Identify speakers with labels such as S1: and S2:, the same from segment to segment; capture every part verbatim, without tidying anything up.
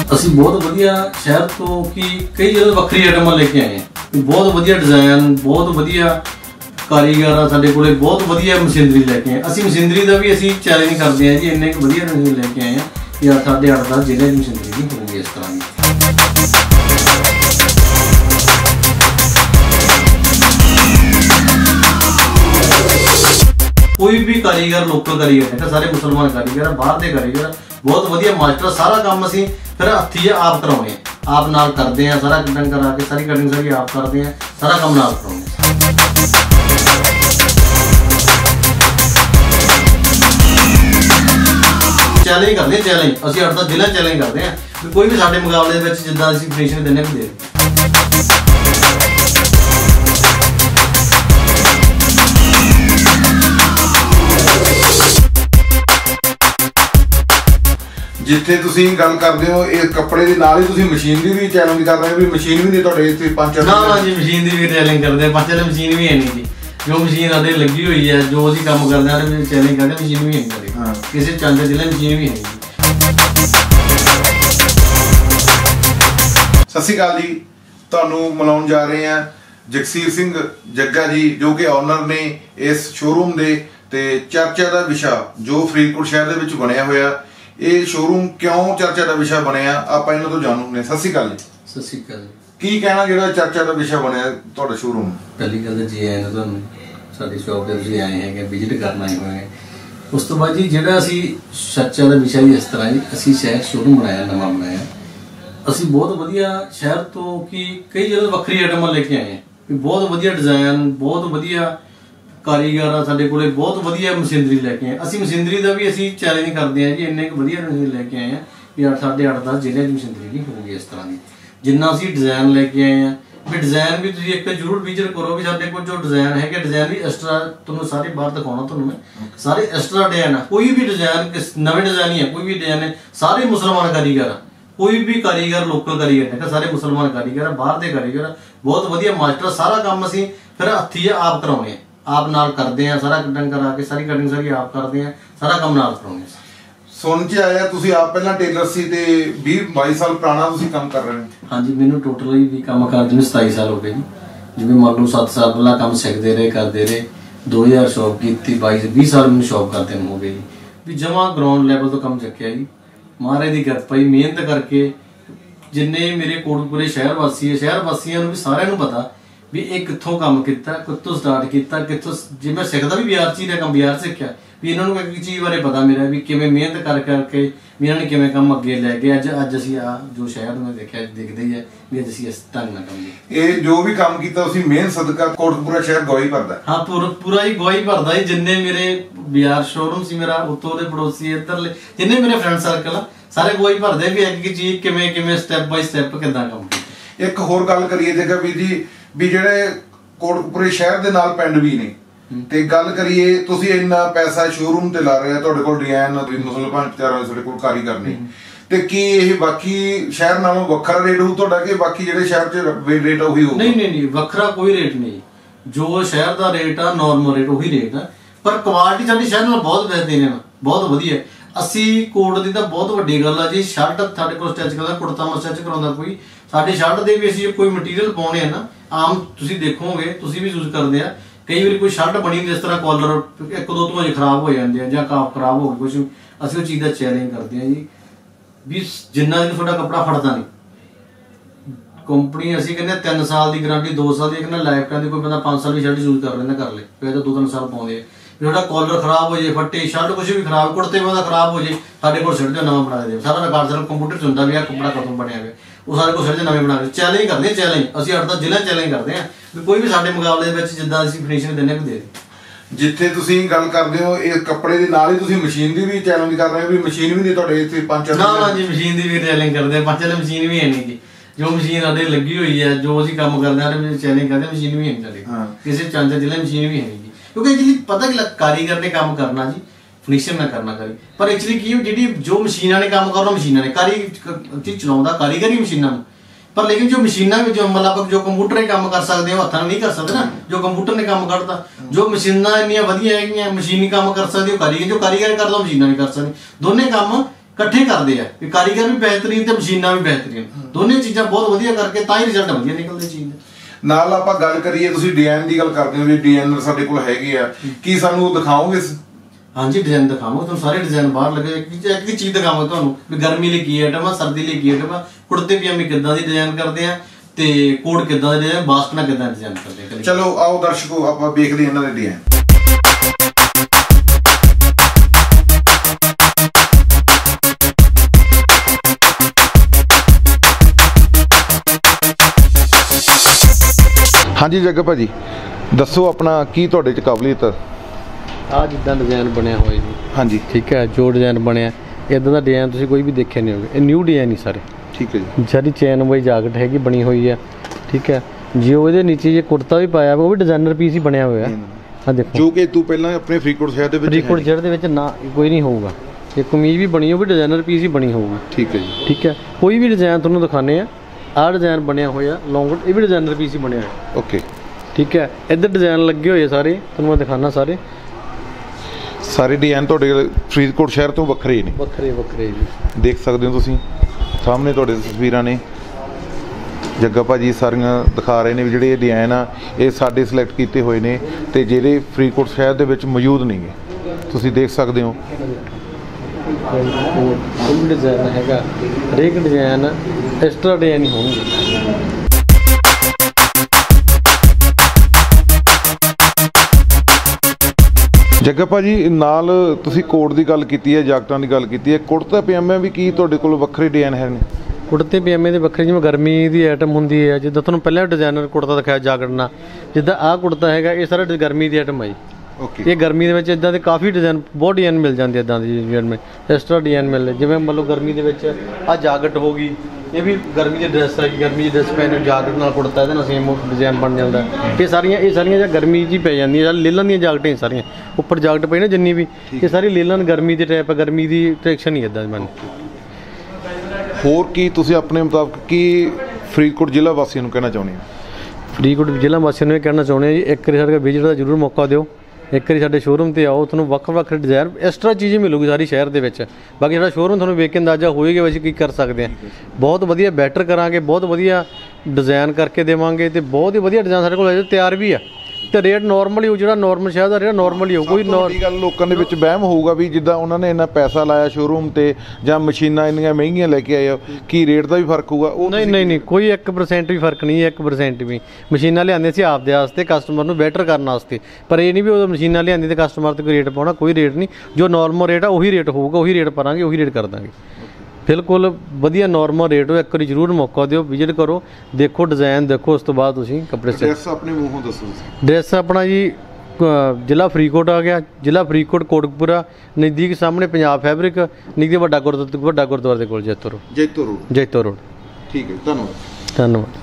S1: ਅਸੀਂ ਬਹੁਤ ਵਧੀਆ ਸ਼ਹਿਰ ਤੋਂ ਕਿ ਕਈ ਜਿਹੜੇ ਵੱਖਰੀ ਆਈਟਮਾਂ ਲੈ ਕੇ ਆਏ ਹਾਂ। ਬਹੁਤ ਵਧੀਆ ਡਿਜ਼ਾਈਨ, ਬਹੁਤ ਵਧੀਆ ਕਾਰੀਗਰ ਆ ਸਾਡੇ ਕੋਲੇ, ਬਹੁਤ ਵਧੀਆ ਮਸ਼ੀਨਰੀ ਲੈ ਕੇ ਆਏ। ਅਸੀਂ ਮਸ਼ੀਨਰੀ ਦਾ ਵੀ ਅਸੀਂ ਚੈਲੰਜ ਕਰਦੇ ਹਾਂ ਜੀ, ਇੰਨੇ ਕੁ ਵਧੀਆ ਮਸ਼ੀਨ ਲੈ ਕੇ ਆਏ ਹਾਂ ਕਿ ਸਾਡੇ ਅੱਠ ਦਸ ਜ਼ਿਲ੍ਹੇ ਦੀ ਮਸ਼ੀਨਰੀ ਨਹੀਂ ਹੋਊਗੀ ਇਸ ਤਰ੍ਹਾਂ ਦੀ। कोई भी कारीगर लोकल कारीगर है, सारे मुसलमान कारीगर बाहर के कारीगर बहुत वधिया मास्टर। सारा काम असीं फिर हत्थी आप कराउने, आप नाल करते हैं, सारा कटिंग करा के सारी कटिंग सारी आप करते हैं, सारा काम नाल कराउने। चैलेंज करते हैं, चैलेंज असीं अठ दस जिला चैलेंज करते हैं कि कोई भी साडे मुकाबले दे विच जिद्दां असीं फिनिशिंग दिंदे भी दे।
S2: जिथे तुसीं गल करदे हो इस कपड़े दे नाल ही तुसीं मशीन दी भी चैलेंज कर रहे हो, भी मशीन भी नहीं तुहाडे इत्थे पंच
S1: ना ना जी मशीन दी भी चैलेंज करदे हैं। पंच वाली मशीन भी है नहीं जी, जो मशीन साडे लगी हुई है, जो असीं काम करदे हैं ਉਹਦੇ चैलेंज करदे मशीन भी है नहीं साडे। हां किसी चंद जिले मशीन भी है नहीं।
S2: सत श्री अकाल जी, तुहानूं मिलाउण जा रहे हैं जगसीर सिंह जग्गा जी, जो कि ओनर ने इस शोरूम दे ते चर्चा दा विशा जो फरीदकोट शहर दे विच बनिया होया। ये शोरूम क्यों चर्चा का विषय बनया आप इन्हां तो जानू ने। सत श्री अकाल जी।
S1: सत श्री अकाल
S2: की कहना जिहड़ा चर्चा का विषय बनया तुहाडा शोरूम?
S1: पहली गल जी आए ने तुहानूं साडी शॉप ते तुसीं आए हैं विजिट करन आए होए हैं। उस तो बाद जी जिहड़ा असीं चर्चा का विषय ही इस तरह जी असीं शहर शोरूम बनाया, नवां बनाया। असीं बहुत वधिया शहर तो कि कई जिहड़े वक्री आइटमां लेके आए हैं, बहुत वधिया डिजाइन, बहुत वधिया कारीगर आ साडे कोले, बहुत वधिया मशीनरी लैके आए। असीं मशीनरी का भी असीं चैलेंज करते हैं जी, इन्ने वधिया मशीन लैके आए हैं कि साढ़े अठ दस जिले की मशीनरी नहीं होगी इस तरह की जिन्ना असीं डिजाइन लैके आए हैं। भी डिजाइन भी तुसीं एक जरूर विजिट करो कि साडे कोल जो डिजाइन है डिजाइन भी एक्सट्रा तुहानूं सारे बाहर दिखाउणा तुहानूं मैं सारे एक्सट्रा डिजाइन है। कोई भी डिजाइन नवे डिजाइन ही है, कोई भी डिजाइन है, सारे मुसलमान कारीगर आ। कोई भी कारीगर लोकल कारीगर है, सारे मुसलमान कारीगर बाहर के कारीगर बहुत वधिया मास्टर। सारा काम असीं फिर हत्थी आप कराउने, आप नाल करते हैं, सारा कटिंग करा के सारी कटिंग सारी आप करते हैं, सारा काम नाल कराउने।
S2: सुन च आया तुसीं आप पहला टेलर सी ते बीस बाईस साल पुराना तुसीं काम कर रहे हो?
S1: हाँ जी, मैनूं टोटली भी काम करदे नूं सताई साल हो गए जी। जिवें मान लो सत्त साल पहला काम सिखते रहे करते रहे, दो हज़ार शॉप की बाईस बीस साल मैनूं शॉप करते हो गए जी। भी जमा ग्राउंड लैवल तो काम चुक्या जी, महाराज की कृपा ही मेहनत करके। जिन्ने मेरे कोटपुरे शहर वासी है, शहर वासियों भी सारिਆਂ ਨੂੰ पता भी ਇਹ ਕਿੱਥੋਂ ਕੰਮ ਕੀਤਾ, ਕਿੱਥੋਂ ਸਟਾਰਟ ਕੀਤਾ, ਕਿੱਥੋਂ ਜੇ ਮੈਂ ਸਿੱਖਦਾ ਵੀ ਬਿਹਾਰ ਚ ਹੀ ਕੰਮ ਬਿਹਾਰ ਸਿੱਖਿਆ ਵੀ ਇਹਨਾਂ ਨੂੰ ਇੱਕ ਚੀਜ਼ ਬਾਰੇ ਪਤਾ ਮੇਰਾ ਵੀ ਕਿਵੇਂ ਮਿਹਨਤ ਕਰ ਕਰਕੇ ਵੀ ਇਹਨਾਂ ਨੇ ਕਿਵੇਂ ਕੰਮ ਅੱਗੇ ਲੈ ਗਏ। ਅੱਜ ਅੱਜ ਅਸੀਂ ਆ ਜੋ ਸ਼ਹਿਰ ਨੂੰ ਦੇਖਿਆ ਦਿਖਦੇ ਹੀ ਹੈ ਵੀ ਅੱਜ ਅਸੀਂ ਇਸ ਢੰਗ ਨਾਲ ਕੰਮ ਕੀਤਾ।
S2: ਇਹ ਜੋ ਵੀ ਕੰਮ ਕੀਤਾ ਤੁਸੀਂ ਮਿਹਨਤ ਸਦਕਾ ਕੋਟਪੁਰਾ ਸ਼ਹਿਰ ਗਵਾਹੀ ਭਰਦਾ।
S1: ਹਾਂ ਪੂਰਾ ਪੂਰਾ ਹੀ ਗਵਾਹੀ ਭਰਦਾ ਹੀ। ਜਿੰਨੇ ਮੇਰੇ ਬਿਹਾਰ ਸ਼ੋਰੂਮ ਸੀ ਮੇਰਾ ਉੱਥੋਂ ਦੇ ਪੜੋਸੀ ਇੱਧਰਲੇ ਜਿੰਨੇ ਮੇਰੇ ਫਰੈਂਡ ਸਰਕਲ ਆ ਸਾਰੇ ਗਵਾਹੀ ਭਰਦੇ ਵੀ ਇੱਕ ਇੱਕ ਚੀਜ਼ ਕਿਵੇਂ ਕਿਵੇਂ ਸਟੈਪ ਬਾਈ ਸਟੈਪ ਕਿੱਦਾਂ ਕੰਮ ਕੀਤਾ।
S2: ਇੱਕ ਹੋਰ ਗੱਲ ਕਰੀਏ ਜੇਕਰ ਵੀ ਜੀ ਵੀ ਜਿਹੜੇ ਕੋਟਕਪੂਰੇ ਸ਼ਹਿਰ ਦੇ ਨਾਲ ਪਿੰਡ ਵੀ ਨੇ ਤੇ ਗੱਲ ਕਰੀਏ ਤੁਸੀਂ ਇੰਨਾ ਪੈਸਾ ਸ਼ੋਰੂਮ ਤੇ ਲਾ ਰਹੇ ਆ, ਤੁਹਾਡੇ ਕੋਲ ਡਿਜ਼ਾਈਨ ਮੁਸਲਮਾਨ ਚਾਰਾਂ ਤੁਹਾਡੇ ਕੋਲ ਕਾਰੀਗਰ ਨੇ, ਤੇ ਕੀ ਇਹ ਬਾਕੀ ਸ਼ਹਿਰ ਨਾਲੋਂ ਵੱਖਰਾ ਰੇਟ ਹੋਊ ਤੁਹਾਡਾ ਕਿ ਬਾਕੀ ਜਿਹੜੇ ਸ਼ਹਿਰ 'ਚ ਰੇਟ ਉਹੀ ਹੋਊ?
S1: ਨਹੀਂ ਨਹੀਂ ਨਹੀਂ ਵੱਖਰਾ ਕੋਈ ਰੇਟ ਨਹੀਂ, ਜੋ ਸ਼ਹਿਰ ਦਾ ਰੇਟ ਆ ਨਾਰਮਲ ਰੇਟ ਉਹੀ ਰੇਟ ਆ, ਪਰ ਕੁਆਲਿਟੀ ਸਾਡੀ ਸ਼ਹਿਰ ਨਾਲ ਬਹੁਤ ਬਿਹਤਰੀਨ ਆ, ਬਹੁਤ ਵਧੀਆ। ਅਸੀਂ ਕੋਟ ਦੀ ਤਾਂ ਬਹੁਤ ਵੱਡੀ ਗੱਲ ਆ ਜੀ, ਸ਼ਰਟ ਸਾਡੇ ਕੋਲ ਸਟਿਚ ਕਰਦਾ, ਕੁੜਤਾ ਮੈਂ ਸਟਿਚ ਕਰਾਉਂਦਾ ਕੋਈ, ਸਾਡੀ ਸ਼ਰਟ ਦੇ ਵੀ ਅਸੀਂ ਕੋਈ ਮਟੀਰੀਅਲ ਪਾਉਣੇ ਆ ਨਾ ਆਮ ਤੁਸੀਂ ਦੇਖੋਗੇ ਤੁਸੀਂ ਵੀ ਯੂਜ਼ ਕਰਦੇ ਆ ਕਈ ਵਾਰੀ ਕੋਈ ਸ਼ਰਟ ਬਣੀ ਜਿਸ ਤਰ੍ਹਾਂ ਕਾਲਰ ਇੱਕ ਦੋ ਧੋਏ ਖਰਾਬ ਹੋ ਜਾਂਦੇ ਆ ਜਾਂ ਕਾਫ ਖਰਾਬ ਹੋ ਗਈ ਕੁਝ, ਅਸੀਂ ਉਹ ਚੀਜ਼ ਦਾ ਚੈਲੰਜ ਕਰਦੇ ਆ ਜੀ ਵੀ ਜਿੰਨਾ ਦਿਨ ਤੁਹਾਡਾ ਕੱਪੜਾ ਫਟਦਾ ਨਹੀਂ। ਕੰਪਨੀ ਅਸੀਂ ਕਹਿੰਦੇ ਤਿੰਨ ਸਾਲ ਦੀ ਗਾਰੰਟੀ, ਦੋ ਸਾਲ ਦੀ, ਕਹਿੰਦਾ ਲਾਈਫ ਟਾਈਮ ਦੀ, ਕੋਈ ਬੰਦਾ ਪੰਜ ਸਾਲ ਵੀ ਸ਼ਰਟ ਯੂਜ਼ ਕਰ ਲੈਂਦਾ ਕਰ ਲੈ, ਫਿਰ ਤਾਂ ਦੋ ਤਿੰਨ ਸਾਲ ਪਾਉਂਦੇ ਆ। ਤੁਹਾਡਾ ਕਾਲਰ ਖਰਾਬ ਹੋ ਜੇ, ਫੱਟੇ ਸ਼ਰਟ ਕੁਝ ਵੀ ਖਰਾਬ, ਕੁੜਤੇ ਦਾ ਖਰਾਬ ਹੋ ਜੇ, ਸਾਡੇ ਕੋਲ ਸਿੱਟ ਜਾ ਨਵਾਂ ਬਣਾ ਦੇ। ਸਾਰਾ ਰਿਕਾਰਡ ਸਿਰਫ ਕੰਪਿਊਟਰ 'ਚ ਹੁੰਦਾ ਵੀ ਆਹ ਕੱਪੜਾ ਕਦੋਂ ਬਣਿਆ ਹੋਇਆ, ਉਹ ਸਾਰੇ ਕੋਲ ਸਿੱਟ ਜਾ ਨਵੇਂ ਬਣਾ ਕੇ। ਚੈਲੰਜ ਕਰਦੇ ਆ, ਚੈਲੰਜ ਅਸੀਂ ਅੱਠ ਦਸ ਜ਼ਿਲ੍ਹੇ ਚੈਲੰਜ ਕਰਦੇ ਹਾਂ ਵੀ ਕੋਈ ਵੀ ਸਾਡੇ ਮੁਕਾਬਲੇ ਦੇ ਵਿੱਚ ਜਿੱਦਾਂ ਅਸੀਂ ਫਿਨਿਸ਼ਿੰਗ ਦਿੰਦੇ ਵੀ ਦੇ।
S2: ਜਿੱਥੇ ਤੁਸੀਂ ਗੱਲ ਕਰਦੇ ਹੋ ਇਸ ਕੱਪੜੇ ਦੇ ਨਾਲ ਹੀ ਤੁਸੀਂ ਮਸ਼ੀਨ ਦੀ ਵੀ ਚੈਲੰਜ ਕਰ ਰਹੇ ਹੋ, ਵੀ ਮਸ਼ੀਨ ਵੀ ਨਹੀਂ ਤੁਹਾਡੇ ਇੱਥੇ ਪੰਜ
S1: ਨਾ ਨਾ ਜੀ ਮਸ਼ੀਨ ਦੀ ਵੀ ਚੈਲੰਜ ਕਰਦੇ ਆ, ਪੰਜ ਵਾਲੀ ਮਸ਼ੀਨ ਵੀ ਹੈ ਨਹੀਂ ਜੀ, ਜੋ ਮਸ਼ੀਨ ਸਾਡੇ ਲੱਗੀ ਹੋਈ ਹੈ, ਜੋ ਅਸੀਂ ਕੰਮ ਕਰਦੇ ਹਾਂ ਚੈਲੰਜ ਕਰਦੇ, ਮਸ਼ੀਨ ਵੀ ਹੈ ਨਹੀਂ ਸਾਡੇ ਕਿਸੇ ਚੰਦ ਜ਼ਿਲ੍ਹੇ ਮਸ਼ੀਨ ਵੀ ਹੈ ਨਹੀਂ ਜੀ। ਕਿਉਂਕਿ ਐਕਚੁਅਲੀ ਪਤਾ ਕਿ ਕਾਰੀਗਰ ਨੇ ਕੰਮ ਕਰਨਾ ਜੀ, ਫਿਨਿਸ਼ਰ ਨਾ ਕਰਨਾ ਕਰੀ, ਪਰ ਐਕਚੁਅਲੀ ਕੀ ਜਿਹੜੀ ਜੋ ਮਸ਼ੀਨਾਂ ਨੇ ਕੰਮ ਕਰਨਾ ਮਸ਼ੀਨਾਂ ਨੇ, ਕਾਰੀ ਚੀਜ਼ ਚਲਾਉਂਦਾ ਕਾਰੀਗਰ ਹੀ ਮਸ਼ੀਨਾਂ ਨੂੰ, पर लेकिन जो मशीना में जो मतलब जो कंप्यूटर ने काम कर सकते हो हथा नहीं कर सकते ना, जो कंप्यूटर ने काम करता, जो मशीना इन्नियां वधिया है मशीनी काम कर सकती, कारीगर जो कारीगर करता मशीना नहीं कर सकती, दोने काम ਇਕੱਠੇ ਕਰਦੇ ਆ ਵੀ ਕਾਰੀਗਰ ਵੀ ਬਿਹਤਰੀਨ ਤੇ ਮਸ਼ੀਨਾਂ ਵੀ ਬਿਹਤਰੀਨ, ਦੋਨੇ ਚੀਜ਼ਾਂ ਬਹੁਤ ਵਧੀਆ ਕਰਕੇ ਤਾਂ ਹੀ ਰਿਜ਼ਲਟ ਵਧੀਆ ਨਿਕਲਦੇ ਚੀਜ਼ ਦੇ।
S2: ਨਾਲ ਆਪਾਂ ਗੱਲ ਕਰੀਏ, ਤੁਸੀਂ ਡਿਜ਼ਾਈਨ ਦੀ ਗੱਲ ਕਰਦੇ ਹੋ ਵੀ ਡਿਜ਼ਾਈਨਰ ਸਾਡੇ ਕੋਲ ਹੈਗੇ ਆ, ਕੀ ਸਾਨੂੰ ਉਹ ਦਿਖਾਓਗੇ?
S1: ਹਾਂਜੀ ਡਿਜ਼ਾਈਨ ਦਿਖਾਵਾਂਗੇ ਤੁਹਾਨੂੰ, ਸਾਰੇ ਡਿਜ਼ਾਈਨ ਬਾਹਰ ਲੱਗੇ। ਇੱਕ ਇੱਕ ਚੀਜ਼ ਦਿਖਾਵਾਂਗੇ ਤੁਹਾਨੂੰ ਵੀ ਗਰਮੀ ਲਈ ਕੀ ਆਈਟਮ ਆ, ਸਰਦੀ ਲਈ ਕੀ ਆਈਟਮ ਆ, ਕੁੜਤੇ ਪਜਾਮੇ ਕਿੱਦਾਂ ਦੀ ਡਿਜ਼ਾਈਨ ਕਰਦੇ ਆ ਤੇ ਕੋਟ ਕਿੱਦਾਂ ਦੇ ਡਿਜ਼ਾਈਨ, ਬਾਸਕਟਾਂ ਕਿੱਦਾਂ ਡਿਜ਼ਾਈਨ ਕਰਦੇ ਆ।
S2: ਚਲੋ ਆਓ ਦਰਸ਼ਕੋ ਆਪਾਂ ਵੇਖ ਲਈਏ ਇਹਨਾਂ ਦੇ ਡਿਜ਼ਾਈਨ। ਹਾਂਜੀ ਜੱਗਾ ਭਾਜੀ ਦੱਸੋ ਆਪਣਾ ਕੀ ਤੁਹਾਡੇ ਚ ਕਾਬਲੀਅਤ?
S1: ਆ ਜਿੱਦਾਂ ਡਿਜ਼ਾਈਨ ਬਣਿਆ ਹੋਇਆ ਜੀ,
S2: ਹਾਂਜੀ
S1: ਠੀਕ ਹੈ, ਜੋ ਡਿਜ਼ਾਈਨ ਬਣਿਆ ਇਦਾਂ ਦਾ ਡਿਜ਼ਾਈਨ ਤੁਸੀਂ ਕੋਈ ਵੀ ਦੇਖਿਆ ਨਹੀਂ ਹੋਵੇ, ਇਹ ਨਿਊ ਡਿਜ਼ਾਈਨ ਹੀ ਸਾਰੇ।
S2: ਠੀਕ ਹੈ ਜੀ।
S1: ਸਾਰੀ ਚੈਨ ਵਾਈ ਜਾਕਟ ਹੈਗੀ ਬਣੀ ਹੋਈ ਹੈ, ਠੀਕ ਹੈ ਜੀ। ਉਹਦੇ ਨੀਚੇ ਜੇ ਕੁੜਤਾ ਵੀ ਪਾਇਆ ਉਹ ਵੀ ਡਿਜ਼ਾਈਨਰ ਪੀਸ ਹੀ ਬਣਿਆ ਹੋਇਆ। ਆ ਦੇਖੋ,
S2: ਜੋ ਕਿ ਤੂੰ ਪਹਿਲਾਂ ਆਪਣੇ ਫਰੀਦਕੋਟ ਸ਼ਹਿਰ ਦੇ ਵਿੱਚ
S1: ਫਰੀਦਕੋਟ ਸ਼ਹਿਰ ਦੇ ਵਿੱਚ ਨਾ ਕੋਈ ਨਹੀਂ ਹੋਊਗਾ। ਇਹ ਕਮੀਜ਼ ਵੀ ਬਣੀ, ਉਹ ਵੀ ਡਿਜ਼ਾਈਨਰ ਪੀਸ ਹੀ ਬਣੀ ਹੋਊਗੀ।
S2: ਠੀਕ ਹੈ ਜੀ।
S1: ਠੀਕ ਹੈ, ਕੋਈ ਵੀ ਡਿਜ਼ਾਈਨ ਤੁਹਾਨੂੰ ਦਿਖਾਣੇ ਆ, ਆਹ ਡਿਜ਼ਾਈਨ ਬਣਿਆ ਹੋਇਆ ਲੌਂਗ, ਇਹ ਵੀ ਡਿਜ਼ਾਈਨਰ ਪੀਸ ਹੀ ਬਣਿਆ ਹੋਇਆ।
S2: ਓਕੇ
S1: ਠੀਕ ਹੈ, ਇੱਧਰ ਡਿਜ਼ਾਈਨ ਲੱਗੇ ਹੋਏ ਸਾਰੇ, ਤੁਹਾਨੂੰ ਮੈਂ ਦਿਖਾਣਾ। ਸਾਰੇ
S2: ਸਾਰੇ ਡਿਜ਼ਾਈਨ ਤੁਹਾਡੇ ਫਰੀਦਕੋਟ ਸ਼ਹਿਰ ਤੋਂ ਵੱਖਰੇ ਨੇ,
S1: ਵੱਖਰੇ ਵੱਖਰੇ ਜੀ।
S2: ਦੇਖ ਸਕਦੇ ਹੋ ਤੁਸੀਂ ਸਾਹਮਣੇ ਤੁਹਾਡੇ ਤਸਵੀਰਾਂ ਨੇ। ਜੱਗਾ ਭਾਜੀ ਸਾਰੀਆਂ ਦਿਖਾ ਰਹੇ ਨੇ ਵੀ ਜਿਹੜੇ ਇਹ ਡਿਜ਼ਾਈਨ ਆ ਇਹ ਸਾਡੇ ਸਿਲੈਕਟ ਕੀਤੇ ਹੋਏ ਨੇ ਤੇ ਜਿਹੜੇ ਫਰੀਦਕੋਟ ਸ਼ਹਿਰ ਦੇ ਵਿੱਚ ਮੌਜੂਦ ਨੇਗੇ, ਤੁਸੀਂ ਦੇਖ ਸਕਦੇ ਹੋ।
S1: ਕੋਈ ਡਿਜ਼ਾਈਨ ਹੈਗਾ, ਹਰੇਕ ਡਿਜ਼ਾਈਨ ਐਕਸਟਰਾ ਡਿਜ਼ਾਈਨ ਹੀ ਹੋਣਗੇ।
S2: ਜੱਗਾ ਭਾਜੀ ਨਾਲ ਤੁਸੀਂ ਕੋਟ ਦੀ ਗੱਲ ਕੀਤੀ ਹੈ, ਜਾਕਟਾਂ ਦੀ ਗੱਲ ਕੀਤੀ ਹੈ, ਕੁੜਤਾ ਪਜਾਮੇ ਵੀ ਕੀ ਤੁਹਾਡੇ ਕੋਲ ਵੱਖਰੇ ਡਿਜ਼ਾਈਨ ਹੈ ਨੇ?
S1: ਕੁੜਤੇ ਪਜਾਮੇ ਦੇ ਵੱਖਰੇ, ਜਿਵੇਂ ਗਰਮੀ ਦੀ ਆਈਟਮ ਹੁੰਦੀ ਹੈ, ਜਿੱਦਾਂ ਤੁਹਾਨੂੰ ਪਹਿਲਾਂ ਡਿਜ਼ਾਈਨਰ ਕੁੜਤਾ ਦਿਖਾਇਆ ਜਾਕਟ ਨਾਲ, ਜਿੱਦਾਂ ਆਹ ਕੁੜਤਾ ਹੈਗਾ ਇਹ ਸਾਰਾ ਗਰਮੀ ਦੀ ਆਈਟਮ ਹੈ ਜੀ।
S2: ਓਕੇ,
S1: ਇਹ ਗਰਮੀ ਦੇ ਵਿੱਚ ਇਦਾਂ ਦੇ ਕਾਫੀ ਡਿਜ਼ਾਈਨ, ਬਹੁਤ ਡਿਜ਼ਾਈਨ ਮਿਲ ਜਾਂਦੇ ਇਦਾਂ ਦੀ ਡਿਜ਼ਾਈਨ, ਐਕਸਟਰਾ ਡਿਜ਼ਾਈਨ ਮਿਲਦੇ। ਜਿਵੇਂ ਮੰਨ ਲਓ ਗਰਮੀ ਦੇ ਵਿੱਚ ਆਹ ਜਾਕਟ ਹੋ ਗਈ, ਇਹ ਵੀ ਗਰਮੀ ਦੀ ਡਰੈਸ ਹੈ, ਗਰਮੀ ਦੀ ਡਰੈਸ ਪੈਣ ਜਾਕਟ ਨਾਲ ਕੁੜਤਾ ਇਹਦੇ ਨਾਲ ਸੇਮ ਡਿਜ਼ਾਈਨ ਬਣ ਜਾਂਦਾ। ਇਹ ਸਾਰੀਆਂ ਇਹ ਸਾਰੀਆਂ ਜਾਂ ਗਰਮੀ 'ਚ ਹੀ ਪੈ ਜਾਂਦੀਆਂ, ਲੇਲਨ ਦੀਆਂ ਜਾਕਟਾਂ ਹੀ ਸਾਰੀਆਂ, ਉੱਪਰ ਜਾਕਟ ਪਈ ਨਾ ਜਿੰਨੀ ਵੀ, ਇਹ ਸਾਰੀ ਲੇਲਨ ਗਰਮੀ ਦੇ ਟਾਈਪ, ਗਰਮੀ ਦੀ ਟ੍ਰੈਕਸ਼ਨ ਹੀ ਇੱਦਾਂ ਮੈਨੂੰ।
S2: ਹੋਰ ਕੀ ਤੁਸੀਂ ਆਪਣੇ ਮੁਤਾਬਕ ਕੀ ਫਰੀਦਕੋਟ ਜ਼ਿਲ੍ਹਾ ਵਾਸੀਆਂ ਨੂੰ ਕਹਿਣਾ ਚਾਹੁੰਦੇ ਹੋ?
S1: ਫਰੀਦਕੋਟ ਜ਼ਿਲ੍ਹਾ ਵਾਸੀਆਂ ਨੂੰ ਇਹ ਕਹਿਣਾ ਚਾਹੁੰਦੇ ਹਾਂ ਜੀ, ਇੱਕ ਵਾਰੀ ਸਾਡੇ ਵਿਜ਼ਿਟ ਦਾ ਜ਼ਰੂਰ ਮੌਕਾ ਦਿਓ, ਇੱਕ ਵਾਰੀ ਸਾਡੇ ਸ਼ੋਰੂਮ 'ਤੇ ਆਓ, ਤੁਹਾਨੂੰ ਵੱਖ ਵੱਖ ਡਿਜ਼ਾਈਨ ਐਕਸਟਰਾ ਚੀਜ਼ ਮਿਲੂਗੀ ਸਾਰੀ ਸ਼ਹਿਰ ਦੇ ਵਿੱਚ। ਬਾਕੀ ਜਿਹੜਾ ਸ਼ੋਰੂਮ ਤੁਹਾਨੂੰ ਵੇਖ ਕੇ ਅੰਦਾਜ਼ਾ ਹੋਏਗਾ ਵੈਸੇ ਕੀ ਕਰ ਸਕਦੇ ਹਾਂ, ਬਹੁਤ ਵਧੀਆ ਬੈਟਰ ਕਰਾਂਗੇ, ਬਹੁਤ ਵਧੀਆ ਡਿਜ਼ਾਈਨ ਕਰਕੇ ਦੇਵਾਂਗੇ ਤੇ ਬਹੁਤ ਹੀ ਵਧੀਆ ਡਿਜ਼ਾਈਨ ਸਾਡੇ ਕੋਲ ਅਜੇ ਤਿਆਰ ਵੀ ਆ ਤੇ ਰੇਟ ਨਾਰਮਲ ਹੀ ਹੋ, ਜਿਹੜਾ ਨਾਰਮਲ ਸ਼ਹਿਰ ਦਾ ਰੇਟ ਨਾਰਮਲ ਹੀ ਹੋ। ਕੋਈ
S2: ਵੱਡੀ ਗੱਲ ਲੋਕਾਂ ਦੇ ਵਿੱਚ ਵਹਿਮ ਹੋਊਗਾ ਵੀ ਜਿੱਦਾਂ ਉਹਨਾਂ ਨੇ ਇੰਨਾ ਪੈਸਾ ਲਾਇਆ ਸ਼ੋਰੂਮ ਤੇ ਜਾਂ ਮਸ਼ੀਨਾਂ ਇੰਨੀਆਂ ਮਹਿੰਗੀਆਂ ਲੈ ਕੇ ਆਏ ਹੋ, ਕੀ ਰੇਟ ਦਾ ਵੀ ਫਰਕ ਹੋਊਗਾ? ਉਹ
S1: ਨਹੀਂ ਨਹੀਂ ਨਹੀਂ, ਕੋਈ ਇੱਕ ਪਰਸੈਂਟ ਵੀ ਫਰਕ ਨਹੀਂ, ਇੱਕ ਪਰਸੈਂਟ ਵੀ। ਮਸ਼ੀਨਾਂ ਲਿਆਂਦੇ ਸੀ ਆਪਦੇ ਵਾਸਤੇ, ਕਸਟਮਰ ਨੂੰ ਬੈਟਰ ਕਰਨ ਵਾਸਤੇ, ਪਰ ਇਹ ਨਹੀਂ ਵੀ ਉਦੋਂ ਮਸ਼ੀਨਾਂ ਲਿਆਂਦੀ ਤੇ ਕਸਟਮਰ ਤੇ ਕੋਈ ਰੇਟ ਪਾਉਣਾ, ਕੋਈ ਰੇਟ ਨਹੀਂ। ਜੋ ਨਾਰਮਲ ਰੇਟ ਆ ਉਹੀ ਰੇਟ ਹੋਊਗਾ, ਉਹੀ ਰੇਟ ਪਾਵਾਂਗੇ, ਉਹੀ ਰੇਟ ਕਰ ਦਾਂਗੇ। ਬਿਲਕੁਲ ਵਧੀਆ ਨਾਰਮਲ ਰੇਟ ਹੋ, ਇੱਕ ਵਾਰੀ ਜ਼ਰੂਰ ਮੌਕਾ ਦਿਓ, ਵਿਜ਼ਿਟ ਕਰੋ, ਦੇਖੋ ਡਿਜ਼ਾਈਨ ਦੇਖੋ, ਉਸ ਤੋਂ ਬਾਅਦ ਤੁਸੀਂ ਕੱਪੜੇ।
S2: ਡਰੈਸ ਆਪਣੇ ਮੂੰਹੋਂ ਦੱਸੋ।
S1: ਡਰੈਸ ਆਪਣਾ ਜੀ ਜ਼ਿਲ੍ਹਾ ਫਰੀਦਕੋਟ ਆ ਗਿਆ, ਜ਼ਿਲ੍ਹਾ ਫਰੀਦਕੋਟ ਕੋਟਕਪੂਰਾ ਨਜ਼ਦੀਕ, ਸਾਹਮਣੇ ਪੰਜਾਬ ਫੈਬਰਿਕ, ਨਜ਼ਦੀਕ ਵੱਡਾ ਗੁਰਦੁਆਰਾ, ਵੱਡਾ ਗੁਰਦੁਆਰੇ ਦੇ ਕੋਲ, Jaito road.
S2: Jaito road
S1: Jaito road
S2: ਠੀਕ ਹੈ, ਧੰਨਵਾਦ
S1: ਧੰਨਵਾਦ।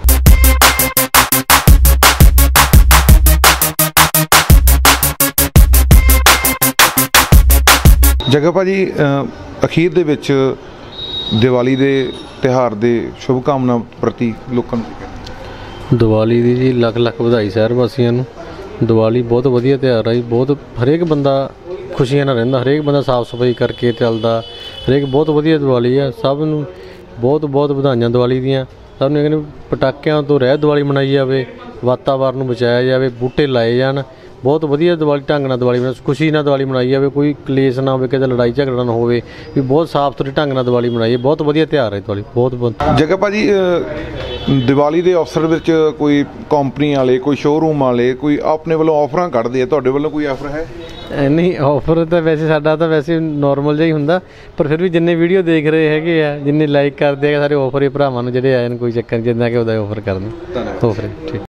S2: ਜੱਗਾ ਭਾਜੀ ਅਖੀਰ ਦੇ ਵਿੱਚ ਦੀਵਾਲੀ ਦੇ ਤਿਉਹਾਰ ਦੇ ਸ਼ੁਭ ਕਾਮਨਾ ਪ੍ਰਤੀ ਲੋਕਾਂ ਨੂੰ?
S1: ਦੀਵਾਲੀ ਦੀ ਜੀ ਲੱਖ ਲੱਖ ਵਧਾਈ ਸ਼ਹਿਰ ਵਾਸੀਆਂ ਨੂੰ। ਦੀਵਾਲੀ ਬਹੁਤ ਵਧੀਆ ਤਿਉਹਾਰ ਆ ਜੀ, ਬਹੁਤ ਹਰੇਕ ਬੰਦਾ ਖੁਸ਼ੀਆਂ ਨਾਲ ਰਹਿੰਦਾ, ਹਰੇਕ ਬੰਦਾ ਸਾਫ਼ ਸਫਾਈ ਕਰਕੇ ਚੱਲਦਾ, ਹਰੇਕ ਬਹੁਤ ਵਧੀਆ ਦੀਵਾਲੀ ਆ। ਸਭ ਨੂੰ ਬਹੁਤ ਬਹੁਤ ਵਧਾਈਆਂ ਦੀਵਾਲੀ ਦੀਆਂ। ਸਭ ਨੂੰ ਕਹਿੰਦੇ ਪਟਾਕਿਆਂ ਤੋਂ ਰਹਿਤ ਦੀਵਾਲੀ ਮਨਾਈ ਜਾਵੇ, ਵਾਤਾਵਰਨ ਨੂੰ ਬਚਾਇਆ ਜਾਵੇ, ਬੂਟੇ ਲਾਏ ਜਾਣ, ਬਹੁਤ ਵਧੀਆ ਦੀਵਾਲੀ ਢੰਗ ਨਾਲ ਦੀਵਾਲੀ ਮਨਾ, ਖੁਸ਼ੀ ਨਾਲ ਦੀਵਾਲੀ ਮਨਾਈ ਜਾਵੇ, ਕੋਈ ਕਲੇਸ਼ ਨਾ ਹੋਵੇ, ਕਿਤੇ ਲੜਾਈ ਝਗੜਾ ਨਾ ਹੋਵੇ, ਵੀ ਬਹੁਤ ਸਾਫ਼ ਸੁਥਰੇ ਢੰਗ ਨਾਲ ਦੀਵਾਲੀ ਮਨਾਈਏ। ਬਹੁਤ ਵਧੀਆ ਤਿਉਹਾਰ ਹੈ ਦੀਵਾਲੀ, ਬਹੁਤ ਬਹੁਤ।
S2: ਜੱਗਾ ਭਾਜੀ ਦੀਵਾਲੀ ਦੇ ਅਵਸਰ ਵਿੱਚ ਕੋਈ ਕੰਪਨੀ ਵਾਲੇ, ਕੋਈ ਸ਼ੋਰੂਮ ਵਾਲੇ ਕੋਈ ਆਪਣੇ ਵੱਲੋਂ ਆਫਰਾਂ ਕੱਢਦੇ ਆ, ਤੁਹਾਡੇ ਵੱਲੋਂ ਕੋਈ ਆਫਰ ਹੈ?
S1: ਨਹੀਂ, ਆਫਰ ਤਾਂ ਵੈਸੇ ਸਾਡਾ ਤਾਂ ਵੈਸੇ ਨਾਰਮਲ ਜਿਹਾ ਹੀ ਹੁੰਦਾ, ਪਰ ਫਿਰ ਵੀ ਜਿੰਨੇ ਵੀਡੀਓ ਦੇਖ ਰਹੇ ਹੈਗੇ ਆ, ਜਿੰਨੇ ਲਾਈਕ ਕਰਦੇ ਆ ਸਾਰੇ ਆਫਰ ਹੀ ਭਰਾਵਾਂ ਨੂੰ ਜਿਹੜੇ ਆਏ ਨੇ, ਕੋਈ ਚੱਕਰ ਨਹੀਂ, ਜਿੱਦਾਂ ਕਿ ਉਹਦਾ ਆਫਰ ਕਰਦੇ ਆਫਰ ਠੀਕ।